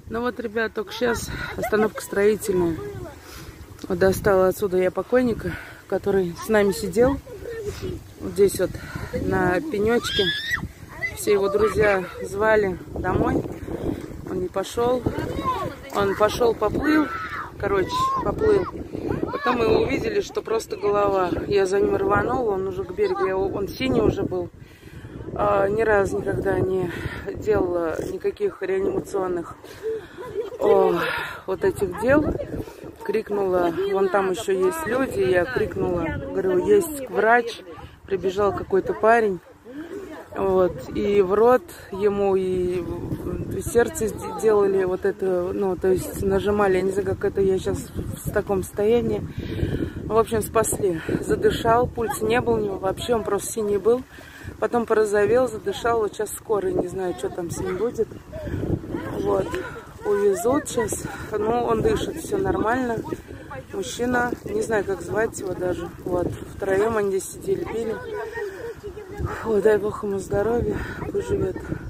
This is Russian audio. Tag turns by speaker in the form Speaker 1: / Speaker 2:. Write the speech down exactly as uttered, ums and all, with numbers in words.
Speaker 1: Ну вот, ребят, только сейчас остановка строительная. Вот достала отсюда я покойника, который с нами сидел. Вот здесь вот на пенечке. Все его друзья звали домой. Он не пошел. Он пошел, поплыл. Короче, поплыл. Потом мы увидели, что просто голова. Я за ним рванула, он уже к берегу. Я, он синий уже был. А, ни разу никогда не делала никаких реанимационных о, вот этих дел. Крикнула, вон там еще есть люди. Я крикнула, говорю, есть врач. Прибежал какой-то парень. Вот, и в рот ему, и в сердце делали вот это, ну, то есть нажимали, я не знаю, как это, я сейчас в таком состоянии. В общем, спасли. Задышал, пульса не было у него вообще, он просто синий был. Потом порозовел, задышал, вот сейчас скорый, не знаю, что там с ним будет. Вот, увезут сейчас, ну, он дышит, все нормально. Мужчина, не знаю, как звать его даже, вот, втроем они здесь сидели, пили. Ой, дай Бог ему здоровья, пусть живет.